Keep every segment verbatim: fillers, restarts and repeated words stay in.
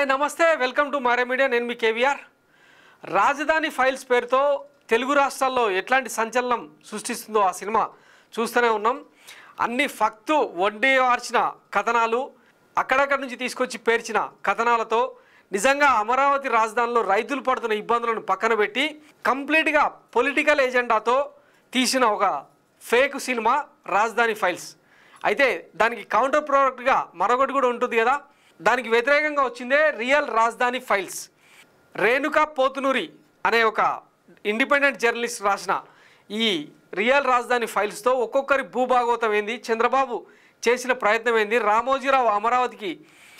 Hi నమస్తే welcome to మారే media. నేను మీ కేవీఆర్. రాజధాని ఫైల్స్ పేరుతో తెలుగు రాష్ట్రాల్లో ఎట్లాంటి సంచలనం సృష్టిస్తుందో ఆ సినిమా చూస్తూనే ఉన్నాం. అన్ని ఫక్తు వడ్డీ వార్చిన కథనాలు, అక్కడక్కడి నుంచి తీసుకొచ్చి పేర్చిన కథనాలతో నిజంగా అమరావతి రాజధానిలో రైతులు పడుతున్న ఇబ్బందులను పక్కన పెట్టి కంప్లీట్గా పొలిటికల్ ఎజెండాతో తీసిన ఒక ఫేక్ సినిమా రాజధాని ఫైల్స్. అయితే దానికి కౌంటర్ ప్రోడక్ట్గా మరొకటి కూడా ఉంటుంది కదా. దానికి వ్యతిరేకంగా వచ్చిందే రియల్ రాజధాని ఫైల్స్. రేణుకా పోతునూరి అనే ఒక ఇండిపెండెంట్ జర్నలిస్ట్ రాసిన ఈ రియల్ రాజధాని ఫైల్స్తో ఒక్కొక్కరి భూభాగవతం ఏంది, చంద్రబాబు చేసిన ప్రయత్నం ఏంది, రామోజీరావు అమరావతికి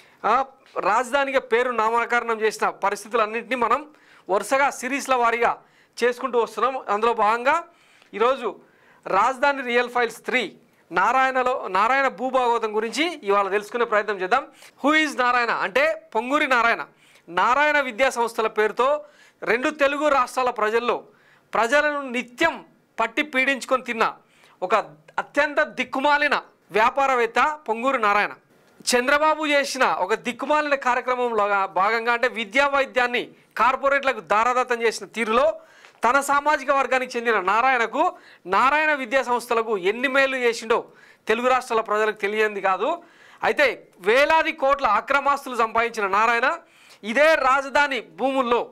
రాజధానిగా పేరు నామకరణం చేసిన పరిస్థితులన్నింటినీ మనం వరుసగా సిరీస్ల వారీగా చేసుకుంటూ వస్తున్నాం. అందులో భాగంగా ఈరోజు రాజధాని రియల్ ఫైల్స్ త్రీ నారాయణలో నారాయణ భూభాగవతం గురించి ఇవాళ తెలుసుకునే ప్రయత్నం చేద్దాం. హూ ఈజ్ నారాయణ అంటే పొంగూరి నారాయణ. నారాయణ విద్యా సంస్థల పేరుతో రెండు తెలుగు రాష్ట్రాల ప్రజల్లో ప్రజలను నిత్యం పట్టి పీడించుకొని తిన్న ఒక అత్యంత దిక్కుమాలిన వ్యాపారవేత్త పొంగూరి నారాయణ. చంద్రబాబు చేసిన ఒక దిక్కుమాలిన కార్యక్రమంలో భాగంగా అంటే విద్యా వైద్యాన్ని కార్పొరేట్లకు దారాదత్తం చేసిన తీరులో తన సామాజిక వర్గానికి చెందిన నారాయణకు నారాయణ విద్యా సంస్థలకు ఎన్ని మేలు చేసిండో తెలుగు రాష్ట్రాల ప్రజలకు తెలియంది కాదు. అయితే వేలాది కోట్ల అక్రమాస్తులు సంపాదించిన నారాయణ ఇదే రాజధాని భూముల్లో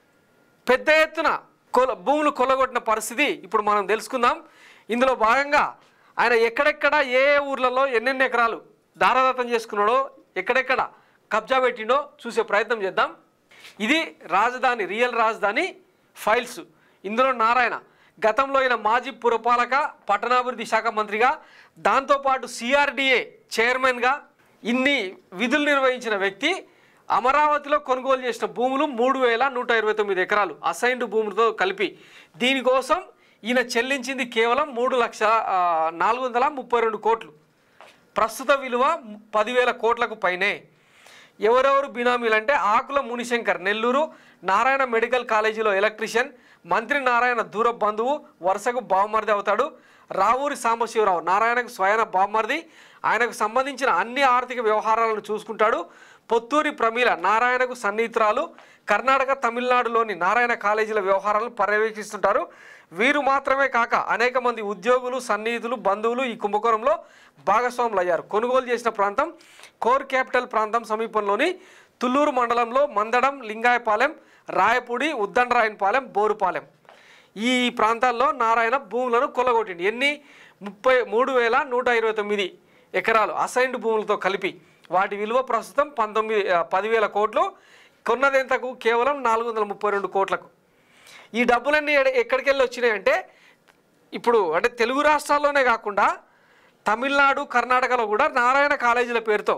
పెద్ద ఎత్తున కొల భూములు కొల్లగొట్టిన పరిస్థితి ఇప్పుడు మనం తెలుసుకుందాం. ఇందులో భాగంగా ఆయన ఎక్కడెక్కడ ఏ ఏ ఊర్లలో ఎన్నెన్ని ఎకరాలు దారాదత్తం చేసుకున్నాడో, ఎక్కడెక్కడ కబ్జా పెట్టిండో చూసే ప్రయత్నం చేద్దాం. ఇది రాజధాని రియల్ రాజధాని ఫైల్స్. ఇందులో నారాయణ గతంలో అయిన మాజీ పురపాలక పట్టణాభివృద్ధి శాఖ మంత్రిగా, దాంతోపాటు సిఆర్డిఏ చైర్మన్గా ఇన్ని విధులు నిర్వహించిన వ్యక్తి అమరావతిలో కొనుగోలు చేసిన భూములు మూడు వేల నూట ఇరవై తొమ్మిది ఎకరాలు అసైన్డ్ భూములతో కలిపి. దీనికోసం ఈయన చెల్లించింది కేవలం మూడు లక్షల నాలుగు వందల ముప్పై రెండు కోట్లు. ప్రస్తుత విలువ పదివేల కోట్లకు పైనే. ఎవరెవరు బినామీలు అంటే ఆకుల మునిశంకర్ నెల్లూరు నారాయణ మెడికల్ కాలేజీలో ఎలక్ట్రీషియన్, మంత్రి నారాయణ దూర బంధువు, వరుసకు బావమరిది అవుతాడు. రావూరి సాంబశివరావు నారాయణకు స్వయన బావమరిది, ఆయనకు సంబంధించిన అన్ని ఆర్థిక వ్యవహారాలను చూసుకుంటాడు. పొత్తూరి ప్రమీల నారాయణకు సన్నిహితురాలు, కర్ణాటక తమిళనాడులోని నారాయణ కాలేజీల వ్యవహారాలను పర్యవేక్షిస్తుంటారు. వీరు మాత్రమే కాక అనేక మంది ఉద్యోగులు, సన్నిహితులు, బంధువులు ఈ కుంభకోణంలో భాగస్వాములు అయ్యారు. కొనుగోలు చేసిన ప్రాంతం కోర్ క్యాపిటల్ ప్రాంతం సమీపంలోని తుళ్ళూరు మండలంలో మందడం, లింగాయపాలెం, రాయపూడి, ఉద్దండరాయనపాలెం, బోరుపాలెం ఈ ప్రాంతాల్లో నారాయణ భూములను కొల్లగొట్టింది. ఎన్ని ముప్పై మూడు వేల నూట ఇరవై తొమ్మిది ఎకరాలు అసైన్డ్ భూములతో కలిపి. వాటి విలువ ప్రస్తుతం పంతొమ్మిది పదివేల కోట్లు. కొన్నదెంతకు? కేవలం నాలుగు వందల ముప్పై రెండు కోట్లకు. ఈ డబ్బులన్నీ ఎక్కడికి వెళ్ళి వచ్చినాయంటే ఇప్పుడు అంటే తెలుగు రాష్ట్రాల్లోనే కాకుండా తమిళనాడు, కర్ణాటకలో కూడా నారాయణ కాలేజీల పేరుతో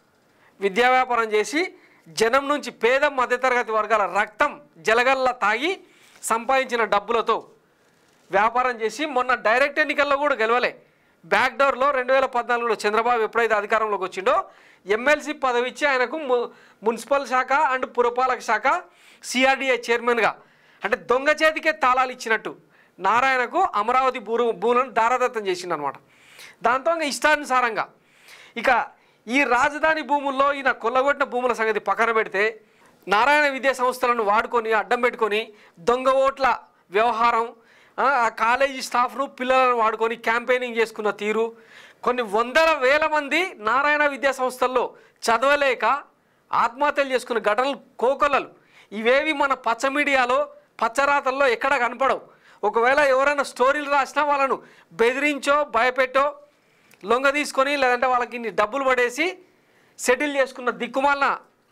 విద్యా వ్యాపారం చేసి జనం నుంచి పేద మధ్యతరగతి వర్గాల రక్తం జలగల్లా తాగి సంపాదించిన డబ్బులతో వ్యాపారం చేసి మొన్న డైరెక్ట్ ఎన్నికల్లో కూడా గెలవలే. బ్యాక్డోర్లో రెండు వేల పద్నాలుగులో చంద్రబాబు ఎప్పుడైతే అధికారంలోకి వచ్చిండో ఎమ్మెల్సీ పదవి ఇచ్చి ఆయనకు మున్సిపల్ శాఖ అండ్ పురపాలక శాఖ సిఆర్డిఏ చైర్మన్గా అంటే దొంగ చేతికే తాళాలు ఇచ్చినట్టు నారాయణకు అమరావతి భూ భూములను దారాదత్తం చేసిండనమాట. దాంతో ఇష్టానుసారంగా ఇక ఈ రాజధాని భూముల్లో ఈయన కొల్లగొట్టిన భూముల సంగతి పక్కన పెడితే నారాయణ విద్యా సంస్థలను వాడుకొని అడ్డం పెట్టుకొని దొంగ ఓట్ల వ్యవహారం, ఆ కాలేజీ స్టాఫ్ను పిల్లలను వాడుకొని క్యాంపెయినింగ్ చేసుకున్న తీరు, కొన్ని వందల వేల మంది నారాయణ విద్యా సంస్థల్లో చదవలేక ఆత్మహత్యలు చేసుకున్న ఘటనలు కోకొల్లలు. ఇవేవి మన పచ్చ మీడియాలో పచ్చరాతల్లో ఎక్కడ కనపడవు. ఒకవేళ ఎవరైనా స్టోరీలు రాసినా వాళ్ళను బెదిరించో భయపెట్టో లొంగ తీసుకొని లేదంటే వాళ్ళకి ఇన్ని డబ్బులు పడేసి సెటిల్ చేసుకున్న దిక్కుమాలిన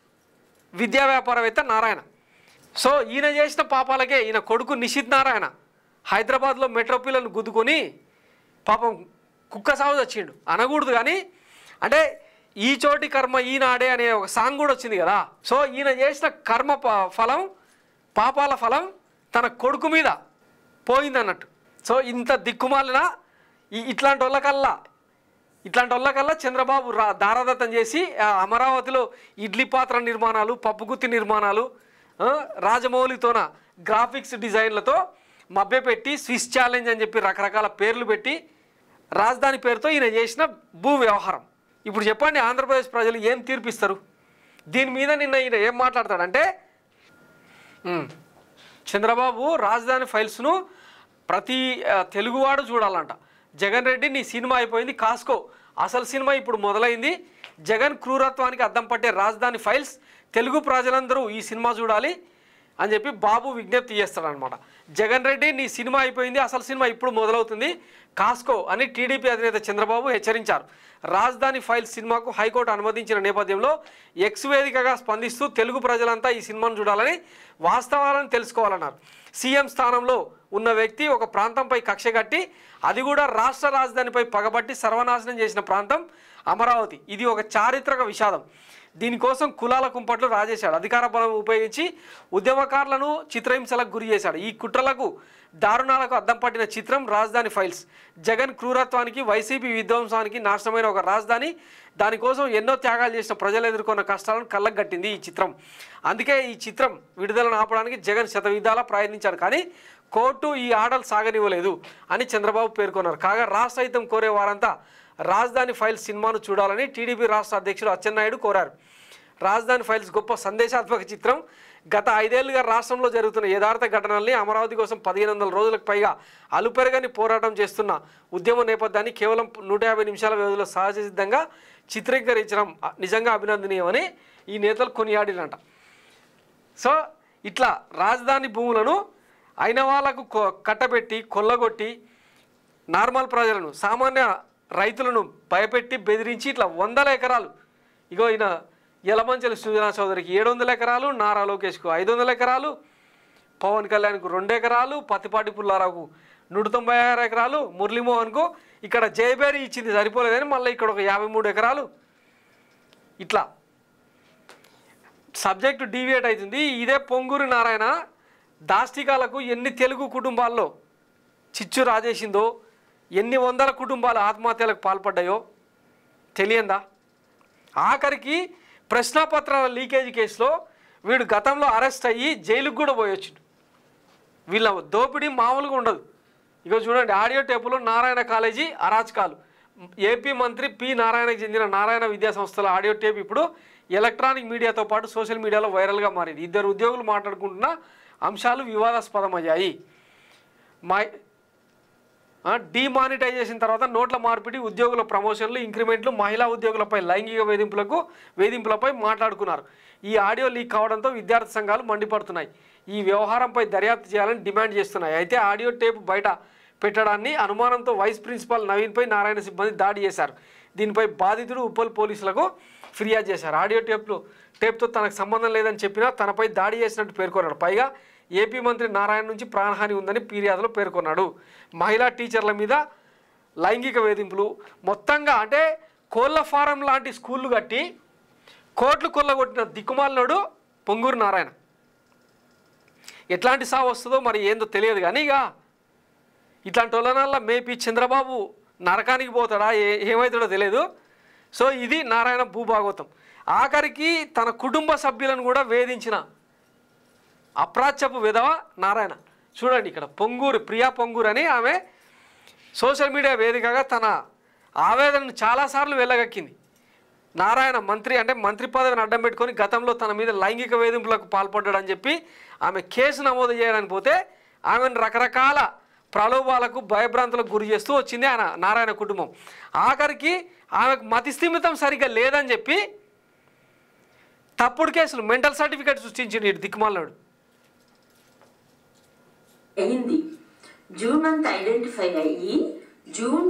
విద్యా వ్యాపారవేత్త నారాయణ. సో ఈయన చేసిన పాపాలకే ఈయన కొడుకు నిషిత్ నారాయణ హైదరాబాద్లో మెట్రోపిల్లను గుద్దుకొని పాపం కుక్క సాగు వచ్చిండు అనకూడదు కానీ అంటే ఈ చోటి కర్మ ఈనాడే అనే ఒక సాంగ్ కూడా వచ్చింది కదా. సో ఈయన చేసిన కర్మ ఫలం పాపాల ఫలం తన కొడుకు మీద పోయిందన్నట్టు. సో ఇంత దిక్కుమాలిన ఇట్లాంటి వాళ్ళకల్లా ఇట్లాంటి వాళ్ళకల్లా చంద్రబాబు రా దారాదత్తం చేసి అమరావతిలో ఇడ్లీ పాత్ర నిర్మాణాలు, పప్పుగుత్తి నిర్మాణాలు, రాజమౌళితోన గ్రాఫిక్స్ డిజైన్లతో మభ్యపెట్టి స్విస్ ఛాలెంజ్ అని చెప్పి రకరకాల పేర్లు పెట్టి రాజధాని పేరుతో ఈయన చేసిన భూ వ్యవహారం. ఇప్పుడు చెప్పండి ఆంధ్రప్రదేశ్ ప్రజలు ఏం తీర్పిస్తారు? దీని మీద నిన్న ఈయన ఏం మాట్లాడతాడంటే చంద్రబాబు రాజధాని ఫైల్స్ను ప్రతి తెలుగువాడు చూడాలంట. జగన్ రెడ్డి నీ సినిమా అయిపోయింది కాసుకో, అసలు సినిమా ఇప్పుడు మొదలైంది. జగన్ క్రూరత్వానికి అద్దం పట్టే రాజధాని ఫైల్స్, తెలుగు ప్రజలందరూ ఈ సినిమా చూడాలి అని చెప్పి బాబు విజ్ఞప్తి చేస్తాడనమాట. జగన్ రెడ్డి నీ సినిమా అయిపోయింది, అసలు సినిమా ఇప్పుడు మొదలవుతుంది కాసుకో అని టీడీపీ అధినేత చంద్రబాబు హెచ్చరించారు. రాజధాని ఫైల్స్ సినిమాకు హైకోర్టు అనుమతించిన నేపథ్యంలో ఎక్స్ వేదికగా స్పందిస్తూ తెలుగు ప్రజలంతా ఈ సినిమాను చూడాలని, వాస్తవాలను తెలుసుకోవాలన్నారు. సీఎం స్థానంలో ఉన్న వ్యక్తి ఒక ప్రాంతంపై కక్ష కట్టి, అది కూడా రాష్ట్ర రాజధానిపై పగబట్టి సర్వనాశనం చేసిన ప్రాంతం అమరావతి. ఇది ఒక చారిత్రక విషాదం. దీనికోసం కులాల కుంపట్లు రాజేశాడు. అధికార బలం ఉపయోగించి ఉద్యమకారులను చిత్రహింసలకు గురి చేశాడు. ఈ కుట్రలకు దారుణాలకు అద్దం పట్టిన చిత్రం రాజధాని ఫైల్స్. జగన్ క్రూరత్వానికి, వైసీపీ విధ్వంసానికి నాశనమైన ఒక రాజధాని, దానికోసం ఎన్నో త్యాగాలు చేసిన ప్రజలు ఎదుర్కొన్న కష్టాలను కళ్ళకు కట్టింది ఈ చిత్రం. అందుకే ఈ చిత్రం విడుదలను ఆపడానికి జగన్ శతవిధాలా ప్రయత్నించాడు, కానీ కోర్టు ఈ ఆర్డర్ సాగనివ్వలేదు అని చంద్రబాబు పేర్కొన్నారు. కాగా రాష్ట్ర హితం కోరే వారంతా రాజధాని ఫైల్స్ సినిమాను చూడాలని టీడీపీ రాష్ట్ర అధ్యక్షుడు అచ్చెన్నాయుడు కోరారు. రాజధాని ఫైల్స్ గొప్ప సందేశాత్మక చిత్రం. గత ఐదేళ్లుగా రాష్ట్రంలో జరుగుతున్న యథార్థ ఘటనల్ని, అమరావతి కోసం పదిహేను వందల రోజులకు పైగా అలుపెరగని పోరాటం చేస్తున్న ఉద్యమ నేపథ్యాన్ని కేవలం నూట యాభై నిమిషాల వ్యవధిలో సహజ సిద్ధంగా చిత్రీకరించడం నిజంగా అభినందనీయమని ఈ నేతలు కొనియాడినంట. సో ఇట్లా రాజధాని భూములను అయిన వాళ్ళకు కట్టబెట్టి కొల్లగొట్టి నార్మల్ ప్రజలను, సామాన్య రైతులను భయపెట్టి బెదిరించి ఇట్లా వందల ఎకరాలు, ఇగో ఈయన యలమంచలి సుజనా చౌదరికి ఏడు వందల ఎకరాలు, నారా లోకేష్కు ఐదు వందల ఎకరాలు, పవన్ కళ్యాణ్కు రెండు ఎకరాలు, పత్తిపాటి పుల్లారావుకు నూట తొంభై ఆరు ఎకరాలు, మురళీమోహన్కు ఇక్కడ జయబేరి ఇచ్చింది సరిపోలేదని మళ్ళీ ఇక్కడ ఒక యాభై మూడు ఎకరాలు. ఇట్లా సబ్జెక్టు డీవియేట్ అవుతుంది. ఇదే పొంగూరు నారాయణ దాష్టికాలకు ఎన్ని తెలుగు కుటుంబాల్లో చిచ్చు రాజేసిందో, ఎన్ని వందల కుటుంబాలు ఆత్మహత్యలకు పాల్పడ్డాయో తెలియందా? ఆఖరికి ప్రశ్నపత్రాల లీకేజీ కేసులో వీడు గతంలో అరెస్ట్ అయ్యి జైలుకు కూడా పోయొచ్చిండు. వీళ్ళ దోపిడీ మామూలుగా ఉండదు. ఇక చూడండి, ఆడియో టేపులో నారాయణ కాలేజీ అరాచకాలు, ఏపీ మంత్రి పి నారాయణకు చెందిన నారాయణ విద్యా సంస్థల ఆడియో టేప్ ఇప్పుడు ఎలక్ట్రానిక్ మీడియాతో పాటు సోషల్ మీడియాలో వైరల్గా మారింది. ఇద్దరు ఉద్యోగులు మాట్లాడుకుంటున్న అంశాలు వివాదాస్పదమయ్యాయి. మా డిమానిటైజేషన్ తర్వాత నోట్ల మార్పిడి, ఉద్యోగుల ప్రమోషన్లు, ఇంక్రిమెంట్లు, మహిళా ఉద్యోగులపై లైంగిక వేధింపులకు వేధింపులపై మాట్లాడుకున్నారు. ఈ ఆడియో లీక్ కావడంతో విద్యార్థి సంఘాలు మండిపడుతున్నాయి. ఈ వ్యవహారంపై దర్యాప్తు చేయాలని డిమాండ్ చేస్తున్నాయి. అయితే ఆడియో టేప్ బయట పెట్టడాన్ని అనుమానంతో వైస్ ప్రిన్సిపాల్ నవీన్పై నారాయణ సిబ్బంది దాడి చేశారు. దీనిపై బాధితుడు ఉప్పల్ పోలీసులకు ఫిర్యాదు చేశారు. ఆడియో టేప్లో టేప్తో తనకు సంబంధం లేదని చెప్పినా తనపై దాడి చేసినట్టు పేర్కొన్నాడు. పైగా ఏపీ మంత్రి నారాయణ నుంచి ప్రాణహాని ఉందని ఫిర్యాదులో పేర్కొన్నాడు. మహిళా టీచర్ల మీద లైంగిక వేధింపులు, మొత్తంగా అంటే కోళ్ళ ఫారం లాంటి స్కూళ్ళు కట్టి కోట్లు కొల్లగొట్టిన దిక్కుమాలినాడు పొంగూరు నారాయణ. ఎట్లాంటి సాగు వస్తుందో మరి ఏందో తెలియదు, కానీ ఇక ఇట్లాంటి వాళ్ళనల్లా మేపీ చంద్రబాబు నరకానికి పోతాడా, ఏ ఏమవుతాడో తెలియదు. సో ఇది నారాయణ భూభాగవతం. ఆఖరికి తన కుటుంబ సభ్యులను కూడా వేధించిన అప్రాచ్యపు విధవ నారాయణ. చూడండి ఇక్కడ పొంగూరు, ప్రియా పొంగూరు అని ఆమె సోషల్ మీడియా వేదికగా తన ఆవేదనను చాలాసార్లు వెళ్ళగక్కింది. నారాయణ మంత్రి అంటే మంత్రి పదవిని అడ్డం పెట్టుకొని గతంలో తన మీద లైంగిక వేధింపులకు పాల్పడ్డాడని చెప్పి ఆమె కేసు నమోదు చేయడానికి పోతే ఆమెను రకరకాల ప్రలోభాలకు, భయభ్రాంతులకు గురి చేస్తూ వచ్చింది ఆయన నారాయణ కుటుంబం. ఆఖరికి ఆమెకు మతిస్థిమితం సరిగ్గా లేదని చెప్పి తప్పుడు కేసులు, మెంటల్ సర్టిఫికేట్ సృష్టించింది ఇటు దిక్కుమాలనాడు. అయింది జూన్ మంత్ ఐడెంటిఫై అయ్యి జూన్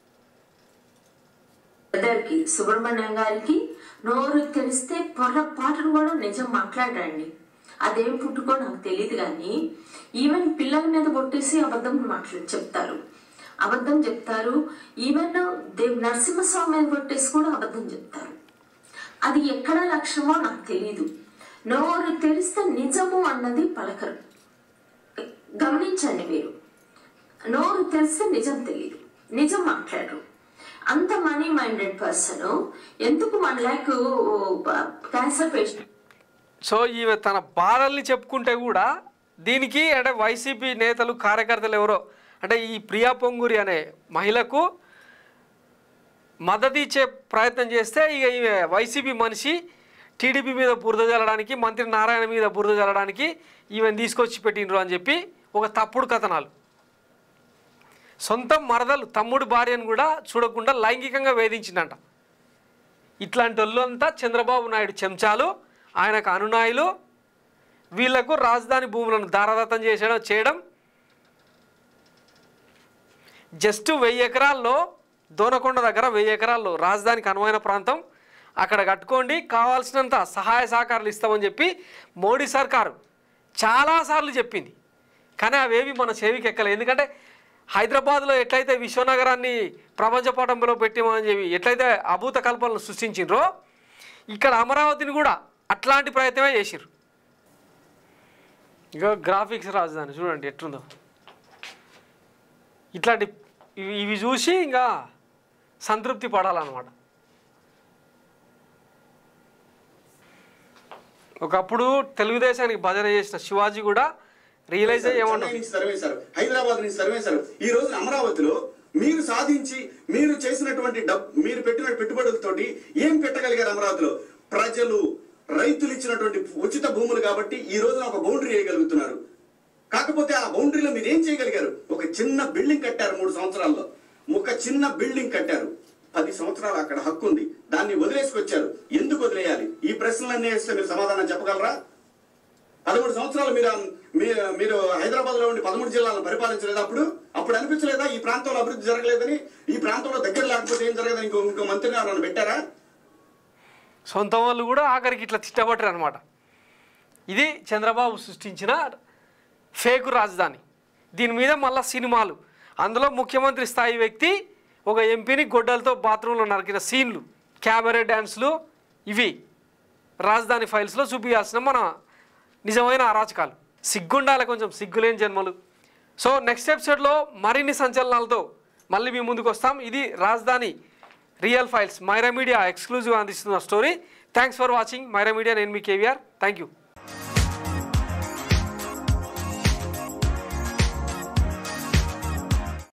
కి సుబ్రహ్మణ్యం గారికి నోరు తెలిస్తే పొరపాటును కూడా నిజం మాట్లాడండి. అదేం పుట్టుకో నాకు తెలియదు, కానీ ఈవెన్ పిల్లల మీద కొట్టేసి అబద్ధం మాట్లాడి చెప్తారు, అబద్ధం చెప్తారు. ఈవెన్ దేవ్ నరసింహస్వామి మీద కొట్టేసి కూడా అబద్ధం చెప్తారు. అది ఎక్కడ లక్ష్యమో నాకు తెలియదు. నోరు తెలిస్తే నిజము అన్నది పలకరు. గమనించండి, మీరు నోరు తెలిస్తే నిజం తెలియదు, నిజం మాట్లాడరు. అంత మనీ మైండెడ్ పర్సన్ ఎందుకు one lakh cancer patient. So ఈమె తన బాధల్ని చెప్పుకుంటే కూడా దీనికి అంటే వైసీపీ నేతలు, కార్యకర్తలు ఎవరో అంటే ఈ ప్రియా పొంగూరి అనే మహిళకు మద్దతు ఇచ్చే ప్రయత్నం చేస్తే ఇక ఈమె వైసీపీ మనిషి టీడీపీ మీద బురద జల్లడానికి, మంత్రి నారాయణ మీద బురద జల్లడానికి ఈవెన్ తీసుకొచ్చి పెట్టినరు అని చెప్పి ఒక తప్పుడు కథనాలు. సొంత మరదలు తమ్ముడు భార్యను కూడా చూడకుండా లైంగికంగా వేధించిందంట. ఇట్లాంటి వాళ్ళంతా చంద్రబాబు నాయుడు చెంచాలు, ఆయనకు అనునాయులు. వీళ్లకు రాజధాని భూములను దారాదత్తం చేసడం చేయడం జస్ట్ వెయ్యి ఎకరాల్లో దోనకొండ దగ్గర వెయ్యి ఎకరాల్లో రాజధానికి అనువైన ప్రాంతం, అక్కడ కట్టుకోండి, కావాల్సినంత సహాయ సహకారాలు ఇస్తామని చెప్పి మోడీ సర్కారు చాలాసార్లు చెప్పింది. కానీ అవేవి మన చెవికి ఎక్కలేదు. ఎందుకంటే హైదరాబాద్లో ఎట్లయితే విశ్వనగరాన్ని ప్రపంచ పటంలో పెట్టామని చెప్పి ఎట్లయితే అభూత కల్పనలు సృష్టించిండ్రో, ఇక్కడ అమరావతిని కూడా అట్లాంటి ప్రయత్నమే చేసిర్రు. ఇక గ్రాఫిక్స్ రాజధాని చూడండి ఎట్లుందో. ఇట్లాంటి ఇవి ఇవి చూసి ఇంకా సంతృప్తి పడాలన్నమాట. ఒకప్పుడు తెలుగుదేశానికి భజన చేసిన శివాజీ కూడా రియలైజ్ అయ్యి ఏమన్నారు, సర్వేశారు హైదరాబాద్ నుంచి సర్వేశారు. ఈ రోజు అమరావతిలో మీరు సాధించి మీరు చేసినటువంటి డబ్బు, మీరు పెట్టిన పెట్టుబడులతోటి ఏం పెట్టగలిగారు? అమరావతిలో ప్రజలు, రైతులు ఇచ్చినటువంటి ఉచిత భూములు కాబట్టి ఈ రోజున ఒక బౌండరీ వేయగలుగుతున్నారు. కాకపోతే ఆ బౌండరీలో మీరు ఏం చేయగలిగారు? ఒక చిన్న బిల్డింగ్ కట్టారు. మూడు సంవత్సరాల్లో ఒక చిన్న బిల్డింగ్ కట్టారు. పది సంవత్సరాలు అక్కడ హక్కు ఉంది, దాన్ని వదిలేసుకొచ్చారు. ఎందుకు వదిలేయాలి? ఈ ప్రశ్నలన్నీ వేస్తే మీరు సమాధానం చెప్పగలరా? పదమూడు సంవత్సరాలు మీరు మీరు హైదరాబాద్ లో ఉండి పదమూడు జిల్లాలను పరిపాలించలేదు. అప్పుడు అప్పుడు అనిపించలేదా ఈ ప్రాంతంలో అభివృద్ధి జరగలేదని? ఈ ప్రాంతంలో దగ్గర లేకపోతే ఏం జరగదని ఇంకో ఇంకో మంత్రిని ఎవరైనా పెట్టారా? సొంత వాళ్ళు కూడా ఆఖరికి ఇట్లా తిట్టబట్టరు అనమాట. ఇది చంద్రబాబు సృష్టించిన ఫేకు రాజధాని. దీని మీద మళ్ళీ సినిమాలు, అందులో ముఖ్యమంత్రి స్థాయి వ్యక్తి ఒక ఎంపీని గొడ్డలతో బాత్రూంలో నరికిన సీన్లు, క్యాబరే డ్యాన్స్లు, ఇవి రాజధాని ఫైల్స్లో చూపించాల్సిన మన నిజమైన అరాచకాలు. సిగ్గుండాలి, కొంచెం సిగ్గులేని జన్మలు. సో నెక్స్ట్ ఎపిసోడ్లో మరిన్ని సంచలనాలతో మళ్ళీ మీ ముందుకు వస్తాం. ఇది రాజధాని real files Myra media exclusive అందిస్తున్న story. Thanks for watching Myra media. నేను మీ కేవీఆర్. Thank you.